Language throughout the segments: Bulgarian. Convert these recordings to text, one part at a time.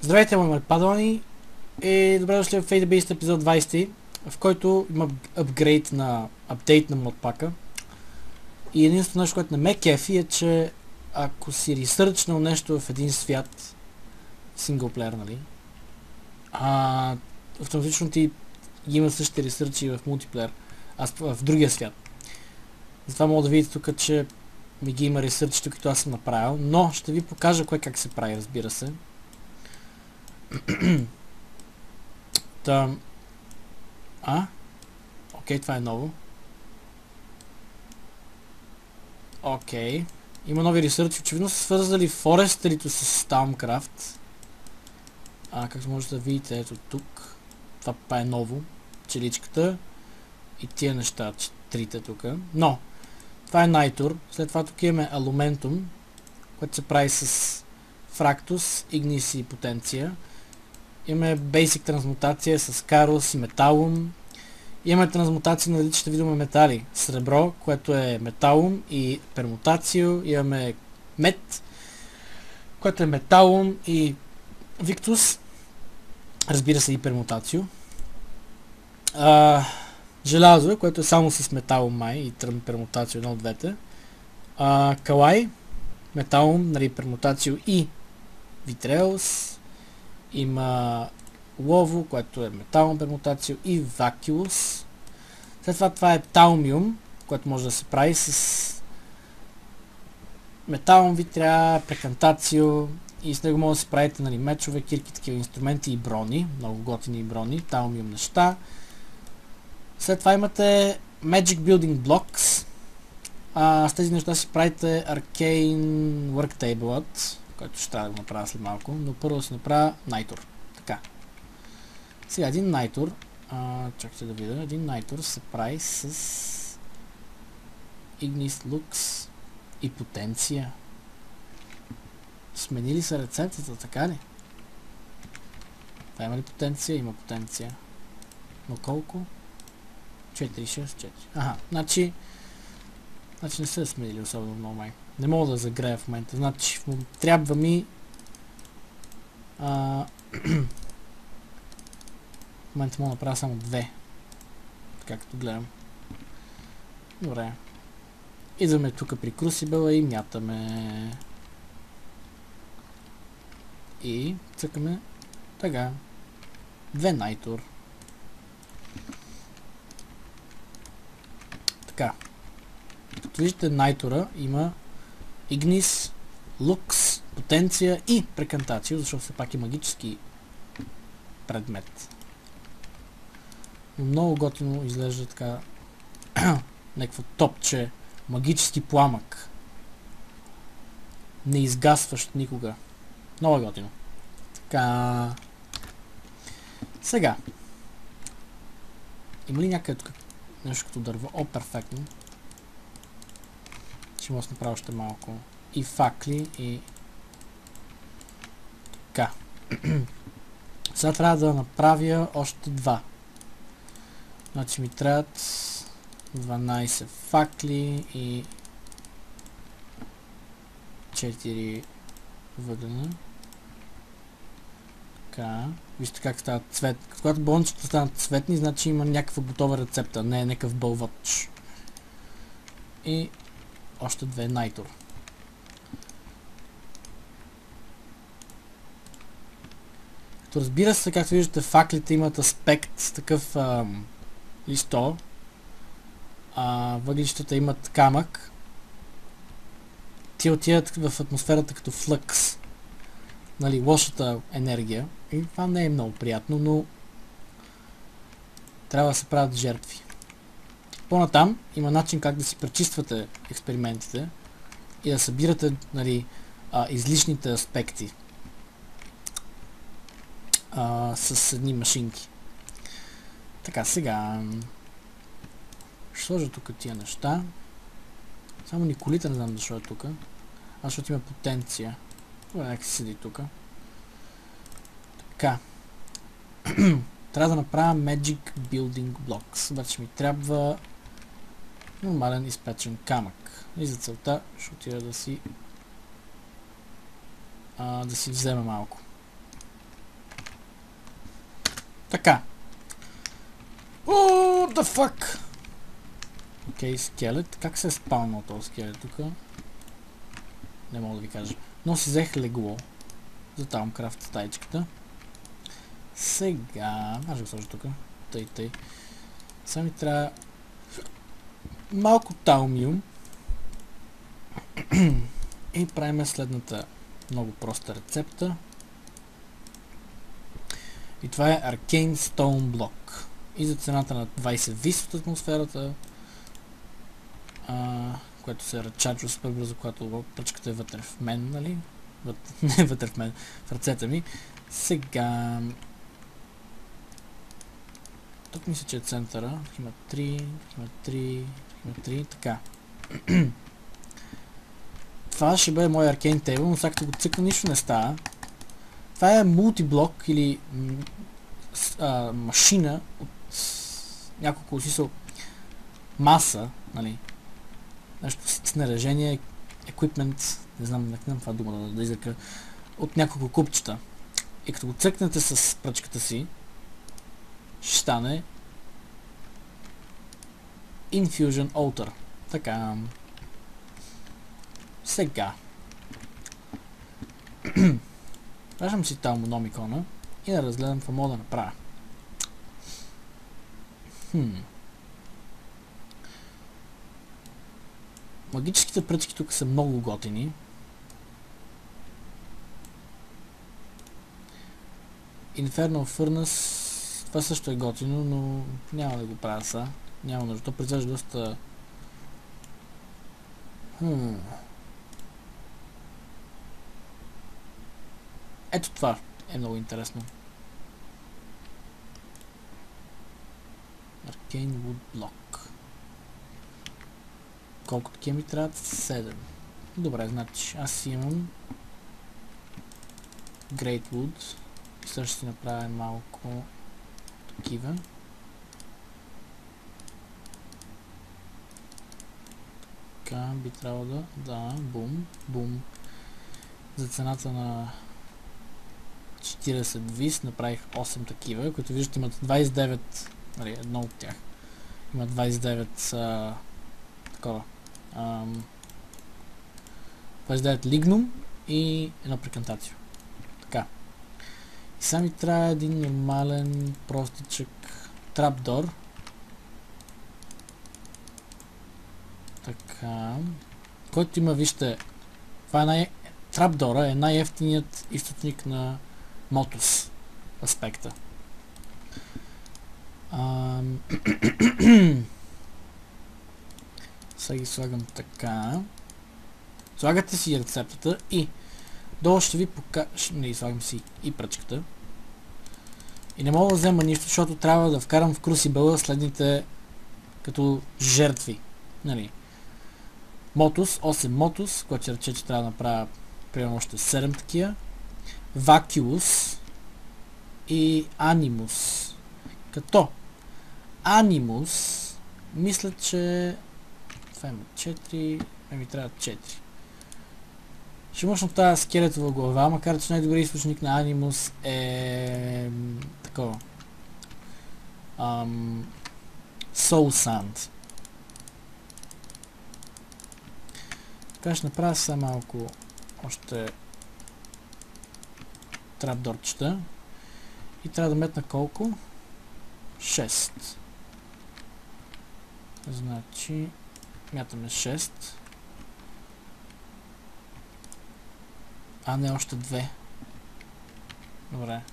Здравейте, мои падони, и добре дошли в Fate Beast епизод 20, в който има апдейт на модпака. И единственото нещо, което не ме кефи е, че ако си ресърчнал нещо в един свят, синглплеер, нали, автоматично ти има същите ресърчи в мултиплеер, в другия свят. Затова мога да видите тук, че ми ги има ресърчите, които аз съм направил, но ще ви покажа кое как се прави, разбира се. Окей, това е ново. Окей. Има нови ресърчи. Очевидно са свързали форестерито с Thaumcraft. Както можете да видите, ето тук. Това е ново. Челичката. И тия неща, трите тук. Но, това е Nitor. След това тук имаме Alumentum, което се прави с Fractus, Ignis и Потенция. Имаме Basic трансмутация с Carus и Metallum. Имаме трансмутация на различните видове метали. Сребро, което е Metallum и пермутацио. Имаме Мед, което е Metallum и Victus. Разбира се и пермутацио. Желязо, което е само с Metallum май и пермутацио, едно от двете. Калай, Metallum, нали, пермутацио и Витреус. Има Лово, което е метална пермутация, и Вакулус. След това е Таумиум, което може да се прави с метален витря, прекантацио и с него може да се правите, нали, мечове, кирки, такива инструменти и брони, много готини брони, Таумиум неща. След това имате Magic Building Blocks. С тези неща си правите Arcane Worktable, който ще трябва да го направя след малко, но първо да си направя Nitor. Така. Сега един Nitor, чакайте да видя, един Nitor се прави с Ignis Lux и Потенция. Сменили са рецептата, така ли? Това има ли потенция? Има потенция. Но колко? 4, 6, 4. Значи не са сменили особено много май. Не мога да загрея в момента. Значи трябва ми в момента мога да направя само 2. Така като гледам. Добре. Идваме тук при Crucible и мятаме. И цъкаме така. 2 Nitor. Така. Като виждате, Nitor има Ignis, Lux, Потенция и Прекантацио, защото все пак е магически предмет. Но много готино изглежда така някакво топче, магически пламък. Не изгасващ никога. Много готино. Така. Сега. Има ли някъде тук нещо като дърво? Перфектно. Ще може да направя още малко. И факли, и така. Сега трябва да направя още 2. Значи ми трябват 12 факли и 4 въглена. Така. Вижте как стават цвет. Когато болничета станат цветни, значи има някаква готова рецепта, не е някакъв бълвач. И още 2 Nitor. Като разбира се, както виждате, факлите имат аспект такъв листо. Въглищата имат камък. Те отиват в атмосферата като флъкс. Нали, лошата енергия. И това не е много приятно, но трябва да се правят жертви. По-натам има начин как да си пречиствате експериментите и да събирате, нали, излишните аспекти с едни машинки. Така, сега ще сложа тук тия неща. Само Николита не знам защо е тук. Защото има потенция. Това нека си седи тук. Така. Трябва да направя Magic Building Blocks. Обаче ми трябва нормален изпечен камък. И за целта ще отида да си взема малко. Така. What the fuck? Окей, скелет. Как се е спалнал този скелет тук? Не мога да ви кажа. Но си взех легло за Thaumcraft стаичката. Сега... Аз ще го сложа тук. Тъй. Сега ми трябва малко таумиум. И правим следната много проста рецепта. И това е Arcane Stone Block. И за цената на 20 вис от атмосферата, което се ръчачва супер бързо, когато пръчката е вътре в мен, нали? Не вътре в мен, в ръцете ми. Сега... Тук мисля, че е центъра. Има 3, има 3, така. Това ще бъде мой Arcane Table, но сега като го цъкна нищо не става. Това е мултиблок или машина от няколко смисъл маса, нали? Нещо снаряжение, equipment, не знам това дума да изрека, от няколко купчета. И като го цъкнете с пръчката си, ще стане Infusion Altar. Така. Сега. Кажем си Талмономикона и да разгледам какво мога да направя. Магическите пръчки тук са много готини. Infernal Furnace, това също е готино, но няма да го правя сега. Няма нужда. То произвежда доста... Ето това е много интересно. Arcane Wood Block. Колко такива ми трябват? 7. Добре, значи аз имам Great Wood. И също ще си направя малко такива. Така, би трябвало да, бум. За цената на 40 вис направих 8 такива, които виждате имат 29, нали, едно от тях има 29 такова 29 лигнум и едно прекантацио. Така. И сами трябва един нормален простичък трапдор. Така. Който има, вижте, това е трапдора е най-евтиният източник на Мотус аспекта. Сега ги слагам така. Слагате си рецептата и долу ще ви покажа... Не, слагам си и пръчката. И не мога да взема нищо, защото трябва да вкарам в Crucible следните като жертви. Нали. Мотус, 8 Мотус, което ще рече, че трябва да направя примерно още 7 такива. Vacuous и Animus. Като Animus, мисля, че това има 4, ми трябва 4. Ще мощно тази скелетова глава, макар че най-добрият източник на Animus е такова Soul Sand. Така ще направя сега малко още трапдорчета и трябва да метна колко? 6. Значи мятаме 6. А не, още 2. Добре.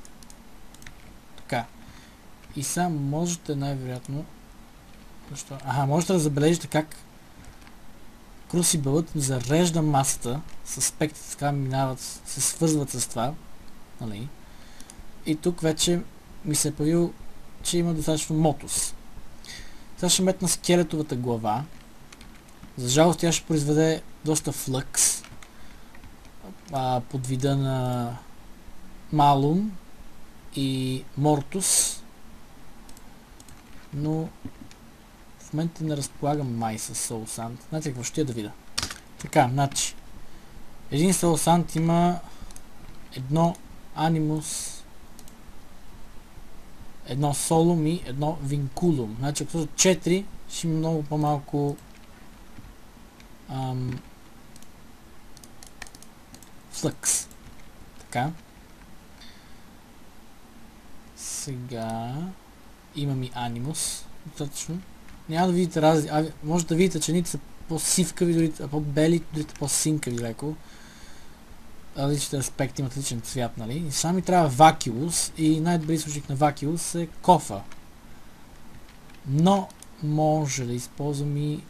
Така. И сега можете най-вероятно... Защо? Можете да забележите как Crucible-ът зарежда масата с аспектите, така минават, се свързват с това. Нали? И тук вече ми се е появил, че има достатъчно Мотус. Сега ще метна скелетовата глава. За жалост тя ще произведе доста флъкс под вида на Малум и Мортус. Но в момента не разполагам май с Soul Sand. Знаете какво ще я да видя. Така, значи. Един Soul Sand има едно Animus едно солум и едно винкулум. Значи ако са 4, ще има много по-малко флъкс. Така. Сега имам и анимус. Достатъчно. Няма да видите разлика. Може да видите, че едните са по-сивкави, по-бели, другите по-синкави леко. Различните аспекти имат различен цвят, нали? И сега ми трябва вакиус и най-добрият източник на вакиус е кофа. Но може да използвам и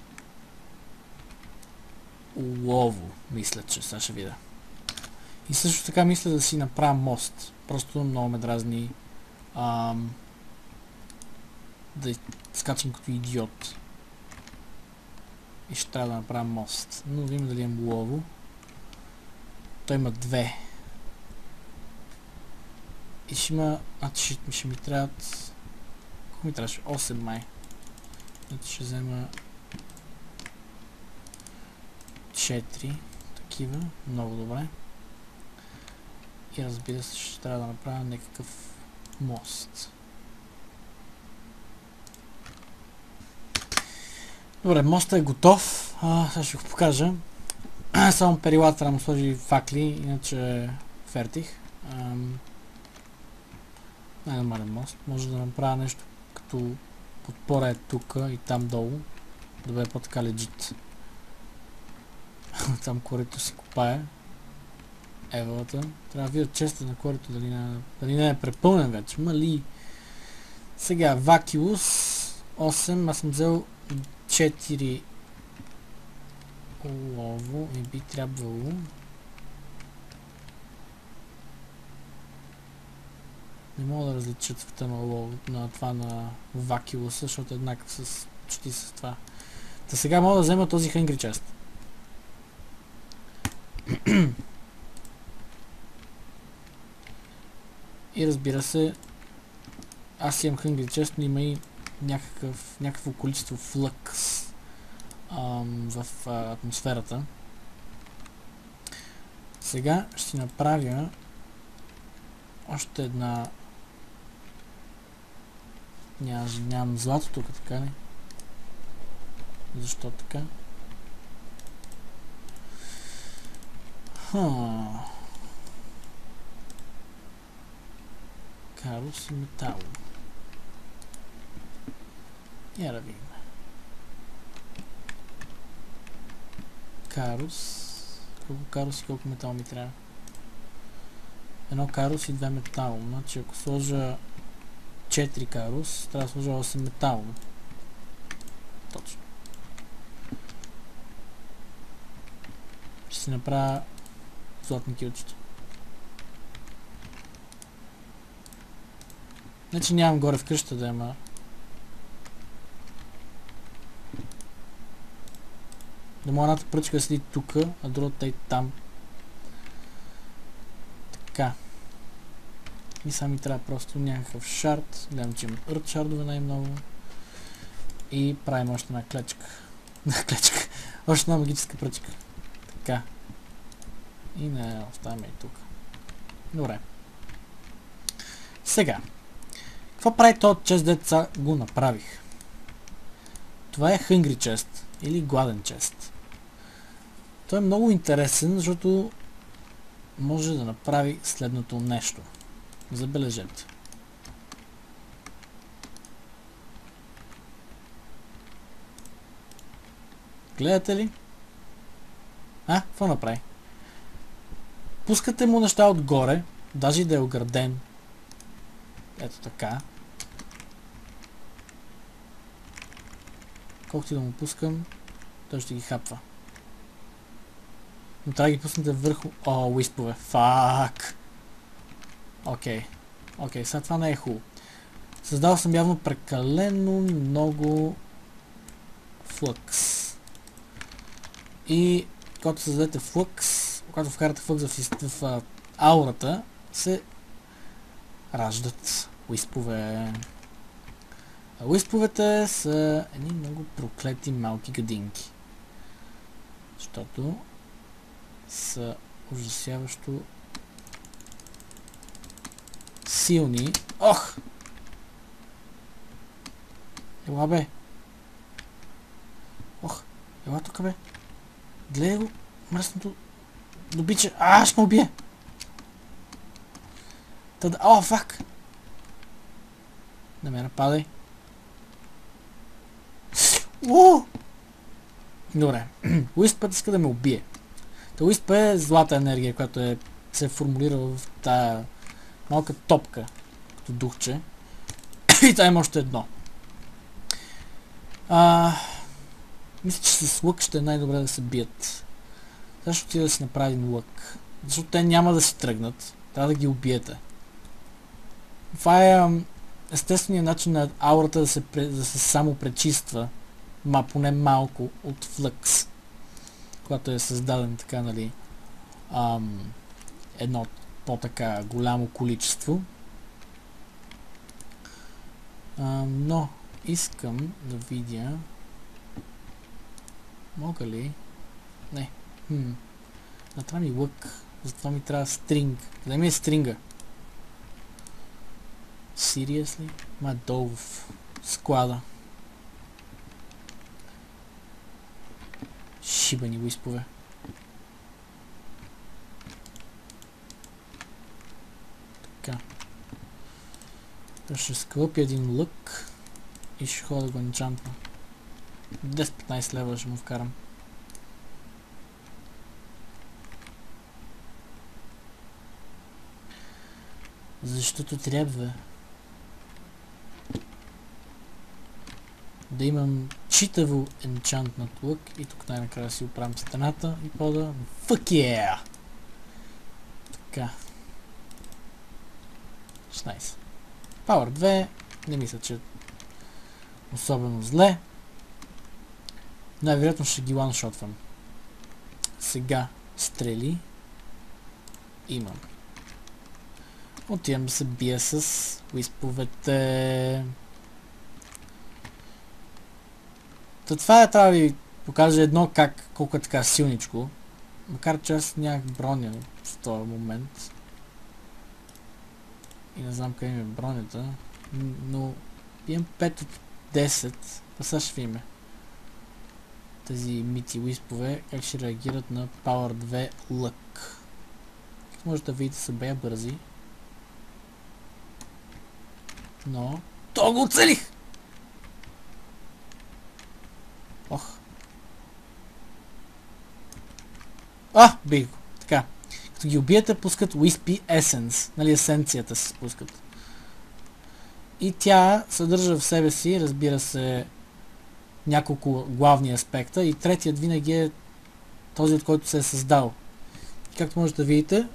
олово, мисля, че сега ще видя. И също така мисля да си направя мост. Просто много ме дразни да скачам като идиот. И ще трябва да направя мост. Но да видим дали имам олово. Той има 2. И ще има... ще ми трябват... Колко ми трябваше? 8 май. Значи ще взема 4 такива. Много добре. И разбира се, ще трябва да направя някакъв мост. Добре, мостът е готов. Сега ще го покажа. Само перилата да му сложи факли, иначе е фертих. Най-нормален мост. Може да направя нещо като подпора е тук и там долу. Да бъде по-така легит. Там корито си копае. Евалата. Трябва да видя често на корито дали не е препълнен вече. Мали. Сега, вакиус 8. Аз съм взел 4 олово и би трябвало не мога да различа цвета на олово, на това на вакиуса, защото е еднакъв с почти с това. Та сега мога да взема този Hungry Chest. И разбира се, аз имам Hungry Chest, но има и някакво количество флъкс в атмосферата. Сега ще направя още една... Нямам злато тук, така ли? Защо така? Карус и метал. Я да видим. Карус. Колко карус и колко метал ми трябва? Едно карус и 2 метал. Значи ако сложа 4 карус, трябва да сложа 8 метал. Точно. Ще си направя златни килчета. Значи нямам горе в къща да има. Да мога едната пръчка да седи тук, а другата е там. Така. И сега ми трябва просто някакъв шард. Гледам, че имаърт шардове най-много. И правим още една клечка. Клечка. Още една магическа пръчка. Така. И не, оставяме и тук. Добре. Сега. Какво прави този чест, деца го направих? Това е Hungry Chest. Или гладен чест. Той е много интересен, защото може да направи следното нещо. Забележете. Гледате ли? Какво направи? Пускате му неща отгоре, даже и да е ограден. Ето така. Колкото и да му пускам, той ще ги хапва. Но трябва да ги пуснете върху... уиспове. Фак! Окей, сега това не е хубаво. Създал съм явно прекалено много флъкс. И когато създадете флъкс, когато вкарате флъкс в аурата, се раждат уиспове. А уисповете са едни много проклети малки гадинки. Защото са ужасяващо силни. Ох! Ела бе. Ох, ела тук бе. Гледай го, мръсното добиче. Ще ме убие. О, фак. Не ме нападай. Добре. Уиспът иска да ме убие. Уисп е злата енергия, която се е формулирала в тая малка топка, като духче. И тая има още едно. Мисля, че с лък ще е най-добре да се бият. Защо ти да си направим лък? Защото те няма да си тръгнат. Трябва да ги убиете. Това е естественият начин на аурата да се само пречиства. Поне малко от флъкс. Когато е създаден така, нали, едно по-така голямо количество. Но искам да видя мога ли? Не. Трябва ми лък. Затова ми трябва стринг. Къде ми е стринга? Seriously? Ма долу в склада. Шибани уиспове. Така. Ще скълъпя един лък и ще ходя да го енчантна. 10-15 лева ще му вкарам. Защото трябва да имам читаво енчантнат лък и тук най-накрая си оправям стената и пода. Fuck yeah! Така. 16. Power 2. Не мисля, че особено зле. Най-вероятно ще ги ланшотвам. Сега стрели имам. Отивам да се бия с уисповете. Това трябва да ви покажа едно колко е така силничко. Макар че аз нямах броня в този момент. И не знам къде ми е бронята. Но имам 5 от 10. Сега ще видим тези мити уиспове как ще реагират на Power 2 лък. Как може да видите, са бея бързи. Но... То го оцелих! Ох. Бих го. Така. Като ги убиете, пускат Wispy Essence. Нали, есенцията се спускат. И тя съдържа в себе си, разбира се, няколко главни аспекта. И третият винаги е този, от който се е създал. Както можете да видите,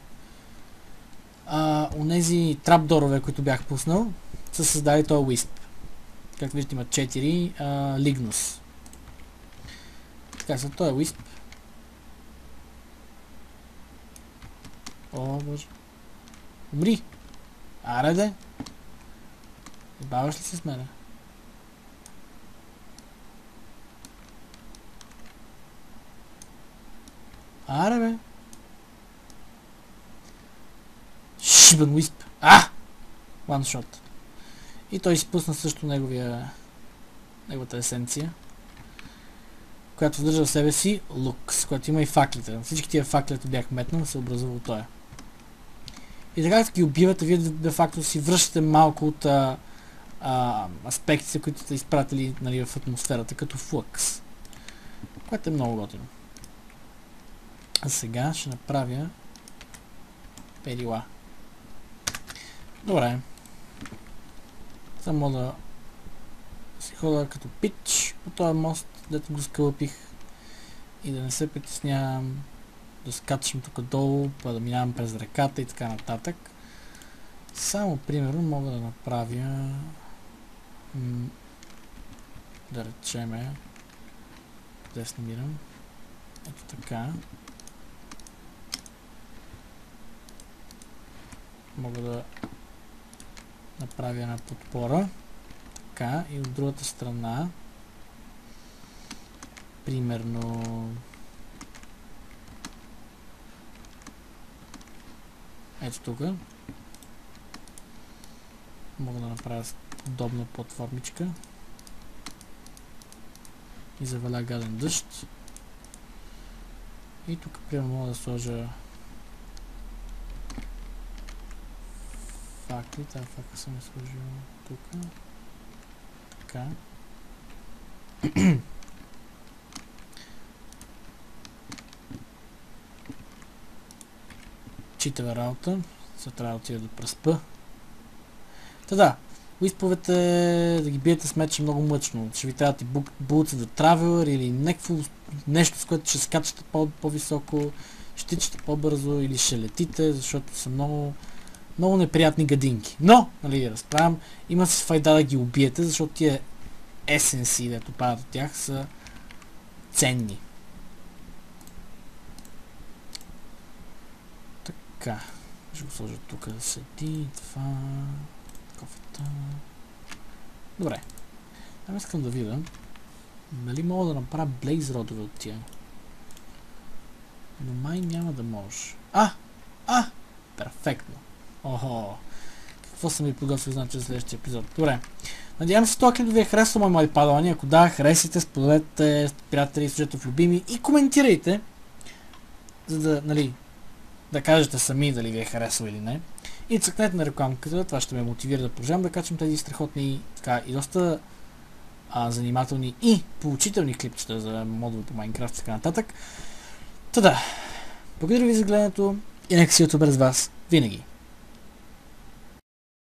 онези трапдорове, които бях пуснал, са създали този Wisp. Както виждате, има 4 Лигнус. Така, за този Wisp. О, боже. Умри! Аре де! Баваш ли се с мене? Аре бе! Шибан Wisp! One shot. И той изпусна също неговата есенция, която съдържа в себе си лук, която има и факлите. Всички тия факлите бях метнал, се образува от тоя. И така като ги убивате, вие де-факто си връщате малко от аспектите, които сте изпратили, нали, в атмосферата, като флъкс. Което е много готино. А сега ще направя перила. Добре. Само да си хода като пич по този мост, дето го скълъпих и да не се притеснявам да скачам тук долу, да минавам през реката и така нататък. Само примерно мога да направя да речеме къде се намирам. Ето така. Мога да направя една подпора. Така, и от другата страна примерно ето тук мога да направя подобна платформичка. и заваля гаден дъжд. И тук примерно мога да сложа факли. Тази факла съм я сложил тук. Така. Читава работа. Сега трябва да отида да преспа. Та да, уисповете да ги биете с меч е много мъчно. Ще ви трябват и булци да Traveler или някакво нещо, с което ще скачате по-високо, ще тичате по-бързо или ще летите, защото са много неприятни гадинки. Но, нали, разправям, има си файда да ги убиете, защото тия есенси, дето падат от тях, са ценни. Така, ще го сложа тук да седи, това, кофета. Добре. Ами искам да видя, нали мога да направя Blaze родове от тия. Но май няма да можеш. Перфектно. Охо. Какво съм ви подготвил, значи за следващия епизод. Добре. Надявам се този клип да ви е харесал мой падалани. Ако да, харесайте, споделете с приятели, служете в любими и коментирайте, за да, нали, да кажете сами дали ви е харесал или не. И цъкнете на рекламката, това ще ме мотивира да продължавам да качвам тези страхотни така и доста занимателни и поучителни клипчета за модове по Майнкрафт и така нататък. Та да, благодаря ви за гледането и нека си ютубър с вас винаги.